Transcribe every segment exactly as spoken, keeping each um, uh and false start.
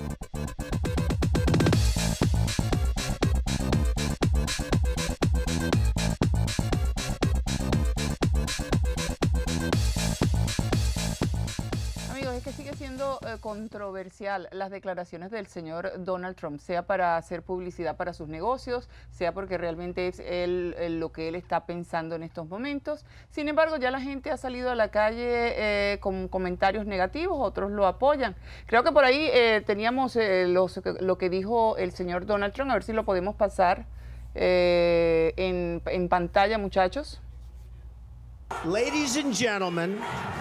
Es que sigue siendo eh, controversial las declaraciones del señor Donald Trump, sea para hacer publicidad para sus negocios, sea porque realmente es él, él, lo que él está pensando en estos momentos. Sin embargo, ya la gente ha salido a la calle eh, con comentarios negativos, otros lo apoyan. Creo que por ahí eh, teníamos eh, los, lo que dijo el señor Donald Trump, a ver si lo podemos pasar eh, en, en pantalla, muchachos. Ladies and gentlemen,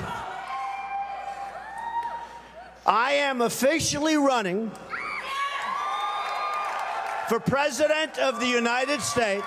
I am officially running for President of the United States.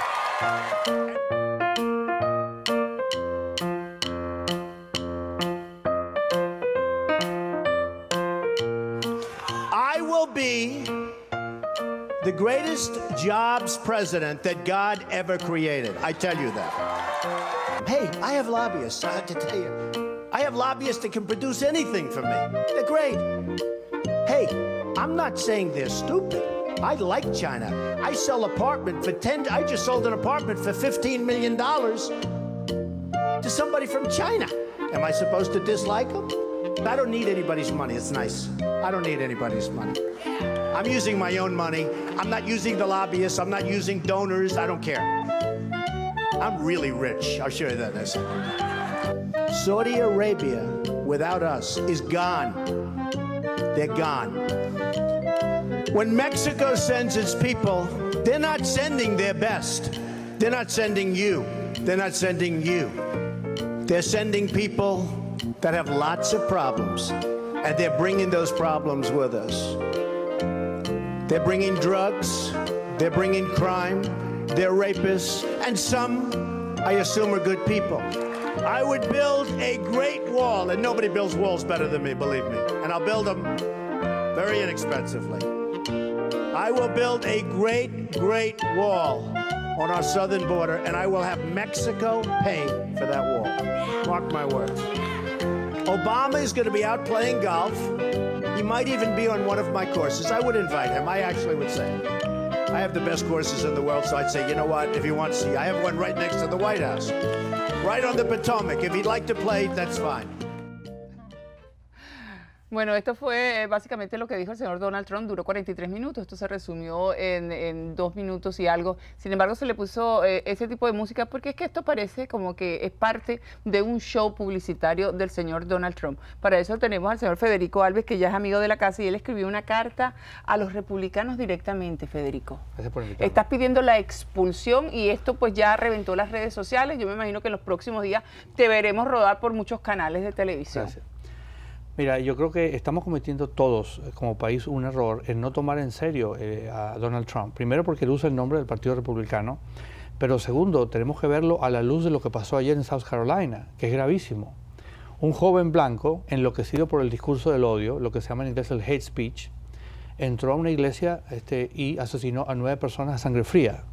I will be the greatest jobs president that God ever created. I tell you that. Hey, I have lobbyists, I have to tell you. I have lobbyists that can produce anything for me. They're great. Hey, I'm not saying they're stupid. I like China. I sell apartment for ten, I just sold an apartment for fifteen million dollars to somebody from China. Am I supposed to dislike them? I don't need anybody's money, it's nice. I don't need anybody's money. I'm using my own money. I'm not using the lobbyists, I'm not using donors, I don't care. I'm really rich, I'll show you that in a second. Saudi Arabia, without us, is gone. They're gone. When Mexico sends its people, they're not sending their best. They're not sending you. They're not sending you. They're sending people that have lots of problems, and they're bringing those problems with us. They're bringing drugs, they're bringing crime, they're rapists, and some, I assume, are good people. I would build a great wall, and nobody builds walls better than me, believe me. And I'll build them very inexpensively. I will build a great, great wall on our southern border, and I will have Mexico pay for that wall. Mark my words. Obama is going to be out playing golf. He might even be on one of my courses. I would invite him. I actually would say, I have the best courses in the world, so I'd say, you know what, if you want to see, I have one right next to the White House. Right on the Potomac. If he'd like to play, that's fine. Bueno, esto fue básicamente lo que dijo el señor Donald Trump, duró cuarenta y tres minutos, esto se resumió en, en dos minutos y algo. Sin embargo, se le puso eh, ese tipo de música porque es que esto parece como que es parte de un show publicitario del señor Donald Trump. Para eso tenemos al señor Federico Alves, que ya es amigo de la casa, y él escribió una carta a los republicanos directamente, Federico. Gracias por invitarme. Estás pidiendo la expulsión y esto pues ya reventó las redes sociales. Yo me imagino que en los próximos días te veremos rodar por muchos canales de televisión. Gracias. Mira, yo creo que estamos cometiendo todos como país un error en no tomar en serio eh, a Donald Trump. Primero porque él usa el nombre del Partido Republicano, pero segundo, tenemos que verlo a la luz de lo que pasó ayer en South Carolina, que es gravísimo. Un joven blanco, enloquecido por el discurso del odio, lo que se llama en inglés el hate speech, entró a una iglesia este, y asesinó a nueve personas a sangre fría.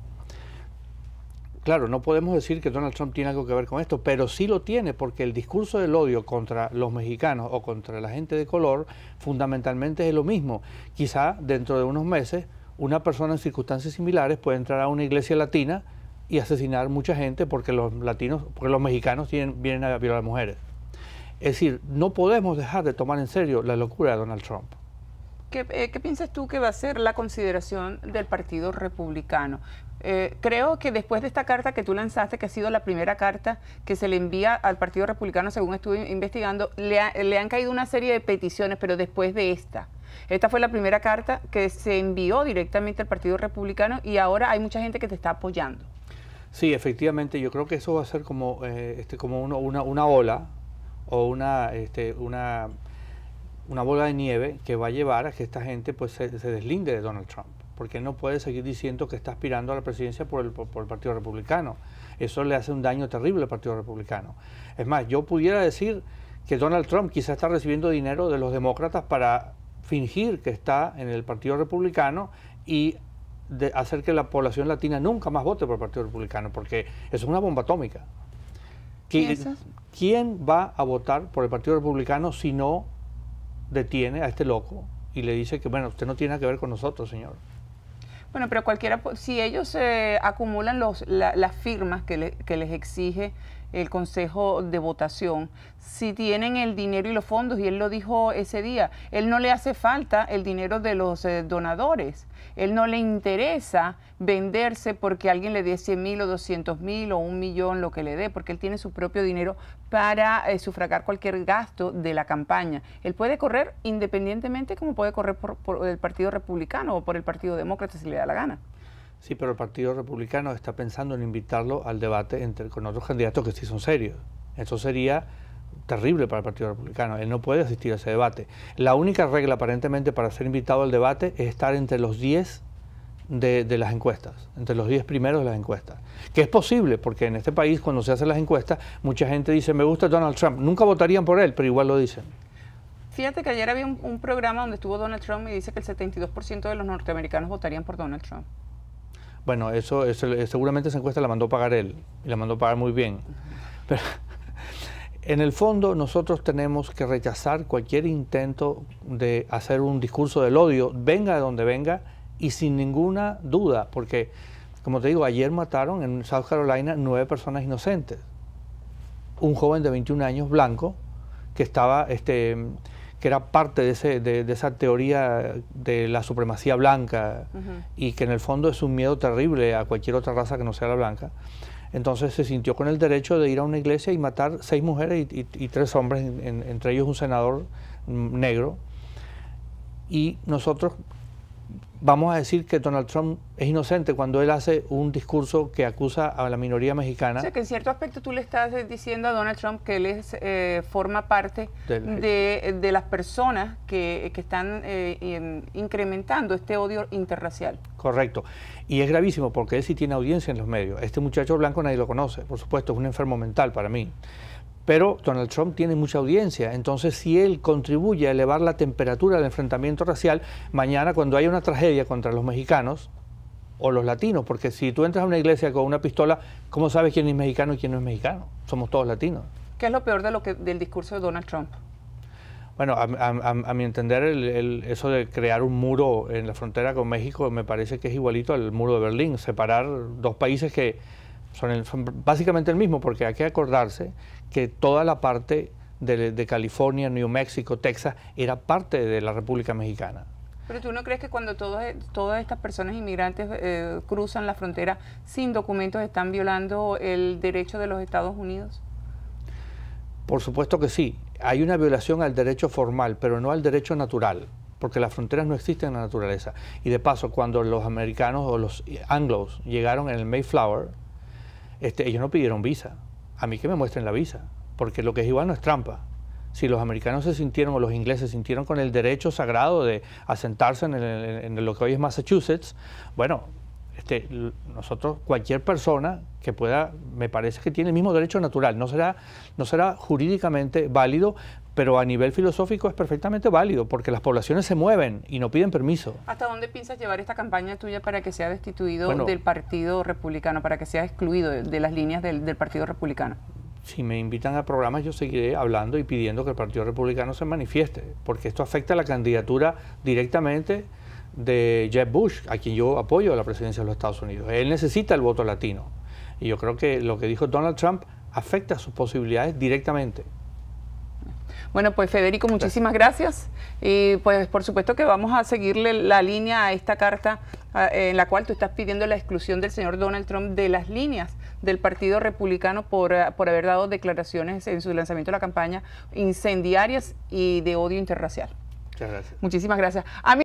Claro, no podemos decir que Donald Trump tiene algo que ver con esto, pero sí lo tiene, porque el discurso del odio contra los mexicanos o contra la gente de color fundamentalmente es lo mismo. Quizá dentro de unos meses una persona en circunstancias similares puede entrar a una iglesia latina y asesinar mucha gente porque los latinos, porque los mexicanos tienen, vienen a violar mujeres. Es decir, no podemos dejar de tomar en serio la locura de Donald Trump. ¿Qué, eh, ¿Qué piensas tú que va a ser la consideración del Partido Republicano? Eh, creo que después de esta carta que tú lanzaste, que ha sido la primera carta que se le envía al Partido Republicano, según estuve investigando, le, ha, le han caído una serie de peticiones, pero después de esta. Esta fue la primera carta que se envió directamente al Partido Republicano y ahora hay mucha gente que te está apoyando. Sí, efectivamente, yo creo que eso va a ser como, eh, este, como uno, una, una ola o una, este, una, una bola de nieve que va a llevar a que esta gente pues, se, se deslinde de Donald Trump, porque no puede seguir diciendo que está aspirando a la presidencia por el, por, por el Partido Republicano. Eso le hace un daño terrible al Partido Republicano. Es más, yo pudiera decir que Donald Trump quizá está recibiendo dinero de los demócratas para fingir que está en el Partido Republicano y de hacer que la población latina nunca más vote por el Partido Republicano, porque eso es una bomba atómica. ¿Quién va a votar por el Partido Republicano si no detiene a este loco y le dice que, bueno, usted no tiene nada que ver con nosotros, señor. Bueno, pero cualquiera, si ellos eh, acumulan los, la, las firmas que, le, que les exige el Consejo de Votación, si tienen el dinero y los fondos, y él lo dijo ese día, él no le hace falta el dinero de los eh, donadores, él no le interesa venderse porque alguien le dé cien mil o doscientos mil o un millón, lo que le dé, porque él tiene su propio dinero para eh, sufragar cualquier gasto de la campaña. Él puede correr independientemente como puede correr por, por el Partido Republicano o por el Partido Demócrata si le da la gana. Sí, pero el Partido Republicano está pensando en invitarlo al debate entre, con otros candidatos que sí son serios. Eso sería terrible para el Partido Republicano. Él no puede asistir a ese debate. La única regla aparentemente para ser invitado al debate es estar entre los diez de, de las encuestas, entre los diez primeros de las encuestas. Que es posible, porque en este país cuando se hacen las encuestas, mucha gente dice, me gusta Donald Trump. Nunca votarían por él, pero igual lo dicen. Fíjate que ayer había un, un programa donde estuvo Donald Trump y dice que el setenta y dos por ciento de los norteamericanos votarían por Donald Trump. Bueno, eso, eso seguramente esa encuesta la mandó pagar él, y la mandó pagar muy bien. Pero en el fondo nosotros tenemos que rechazar cualquier intento de hacer un discurso del odio, venga de donde venga, y sin ninguna duda, porque, como te digo, ayer mataron en South Carolina nueve personas inocentes. Un joven de veintiún años, blanco, que estaba... este que era parte de, ese, de, de esa teoría de la supremacía blanca, uh-huh. y que en el fondo es un miedo terrible a cualquier otra raza que no sea la blanca. Entonces se sintió con el derecho de ir a una iglesia y matar seis mujeres y, y, y tres hombres, en, en, entre ellos un senador negro. Y nosotros vamos a decir que Donald Trump es inocente cuando él hace un discurso que acusa a la minoría mexicana. O sea, que en cierto aspecto tú le estás diciendo a Donald Trump que él es, eh, forma parte Del... de, de las personas que, que están eh, in, incrementando este odio interracial. Correcto. Y es gravísimo porque él sí tiene audiencia en los medios. Este muchacho blanco nadie lo conoce, por supuesto, es un enfermo mental para mí. Pero Donald Trump tiene mucha audiencia, entonces si él contribuye a elevar la temperatura del enfrentamiento racial, mañana cuando haya una tragedia contra los mexicanos o los latinos, porque si tú entras a una iglesia con una pistola, ¿cómo sabes quién es mexicano y quién no es mexicano? Somos todos latinos. ¿Qué es lo peor de lo que, del discurso de Donald Trump? Bueno, a, a, a, a mi entender, el, el, eso de crear un muro en la frontera con México me parece que es igualito al muro de Berlín, separar dos países que son, el, son básicamente el mismo, porque hay que acordarse que toda la parte de, de California, New Mexico, Texas, era parte de la República Mexicana. Pero ¿tú no crees que cuando todas, todas estas personas inmigrantes eh, cruzan la frontera sin documentos están violando el derecho de los Estados Unidos? Por supuesto que sí. Hay una violación al derecho formal, pero no al derecho natural, porque las fronteras no existen en la naturaleza. Y de paso, cuando los americanos o los anglos llegaron en el Mayflower, este, ellos no pidieron visa. A mí que me muestren la visa, porque lo que es igual no es trampa. Si los americanos se sintieron, o los ingleses se sintieron con el derecho sagrado de asentarse en, el, en lo que hoy es Massachusetts, bueno, este, nosotros, cualquier persona que pueda, me parece que tiene el mismo derecho natural. No será, no será jurídicamente válido, pero a nivel filosófico es perfectamente válido, porque las poblaciones se mueven y no piden permiso. ¿Hasta dónde piensas llevar esta campaña tuya para que sea destituido bueno, del Partido Republicano, para que sea excluido de, de las líneas del, del Partido Republicano? Si me invitan a programas, yo seguiré hablando y pidiendo que el Partido Republicano se manifieste, porque esto afecta a la candidatura directamente de Jeb Bush, a quien yo apoyo a la presidencia de los Estados Unidos. Él necesita el voto latino. Y yo creo que lo que dijo Donald Trump afecta a sus posibilidades directamente. Bueno, pues Federico, muchísimas gracias. Y pues por supuesto que vamos a seguirle la línea a esta carta en la cual tú estás pidiendo la exclusión del señor Donald Trump de las líneas del Partido Republicano por, por haber dado declaraciones en su lanzamiento de la campaña incendiarias y de odio interracial. Muchas gracias. Muchísimas gracias. A mí